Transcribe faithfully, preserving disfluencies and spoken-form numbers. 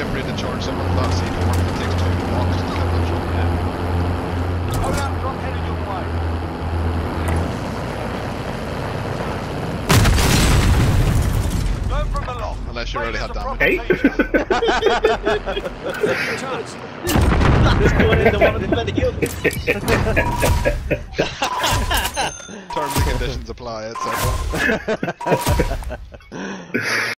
ever in the charge someone with that C four, it takes two blocks to kill them. Yeah. Hold up, drop headed your way. Learn from the lock. Unless you already had damage. Hey. Just going into one of the bloody kills. Terms and conditions apply, et cetera.